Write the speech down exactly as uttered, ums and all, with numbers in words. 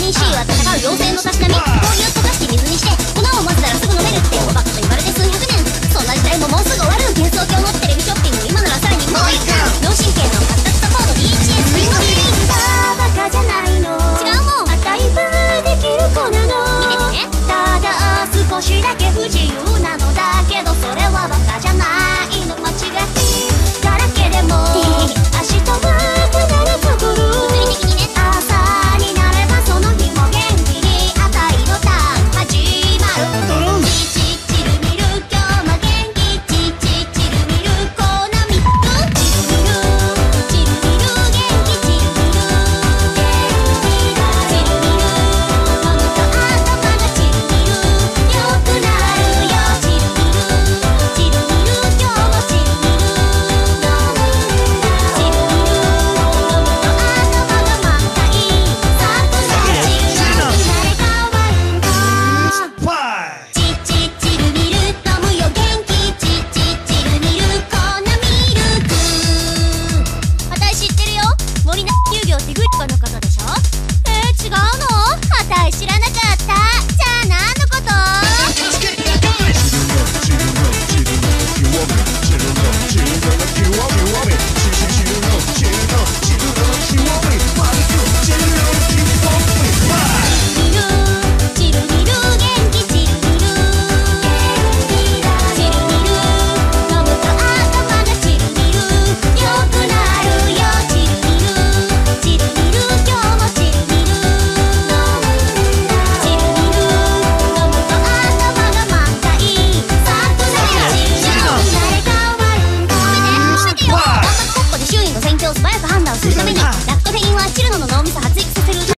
ミン C は戦う妖精のたしなみ。氷を溶かして水にして粉を混ぜたらすぐ飲めるっておバカと言われて数百年。そんな時代ももうすぐ終わる。幻想郷のテレビショッピング、今ならさらにもう一回脳神経の発達サポート ディーエイチエス リンゴフィーリング。 バカじゃないの、 違うもん。 あたいぶできる子なの。 見ててね。 ただ少しだけ不自由なのだけど、それはバカじゃないの。間違いだらけでも明日は必ず来る。 物理的にね。 朝になればその日も元気にあたいのターン始まる。チチチルミル今日も元気。チチチルミルコーナミック。チルミルチルミル元気。チルミル元気だ。チルミル飲むと頭がチルミル良くなるよ。チルミルチルミル今日もチルミル飲むんだ。チルミル飲むと頭が満開。サクサクチルが生まれ変わるんだ。チチチルミル飲むよ元気。チチチルミルこんなミルク。 あたい知ってるよ。森な乳業ってグリコのことでしょ。えー、違うの？あたい知らなかった。じゃあ何のこと？チルミル元気。チルミル元気だ。チルミル飲むと頭がチルミル良くなるよ。チルミルチルミル今日もチルミル飲むんだ。チルミル飲むと頭が満開。サクサクチルが生まれ変わるんだ。止めて、止めてよ。わんぱく国家で周囲の戦況を素早く判断するためにラクトフェインはチルノの脳みそ発育させる